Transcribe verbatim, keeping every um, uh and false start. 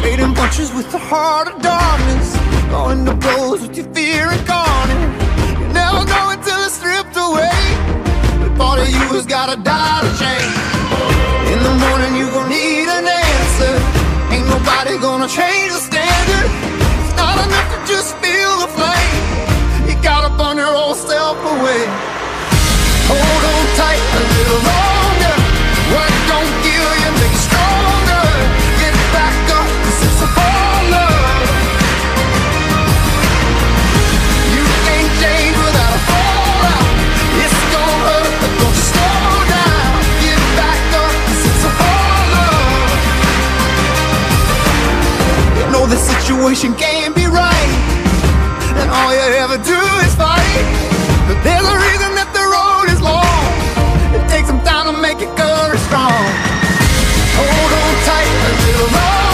Trading punches with the heart of darkness, going to blows with your fear incarnate. You never know until it's stripped away. The part of you has gotta die to change. In the morning you gon' need an answer. Ain't nobody gonna change the standard. It's not enough to just feel the flame. You gotta burn your old self away. Hold on tight a little longer. What don't kill you make you stronger. Get back up, 'cause it's a whole love. You can't change without a fallout. It's gonna hurt, but don't you slow down. Get back up, 'cause it's a whole love. You know the situation can't be right, and all you ever do is fight. But there's a reason that the road is long. It takes some time to make it good or strong. Hold on tight a little longer.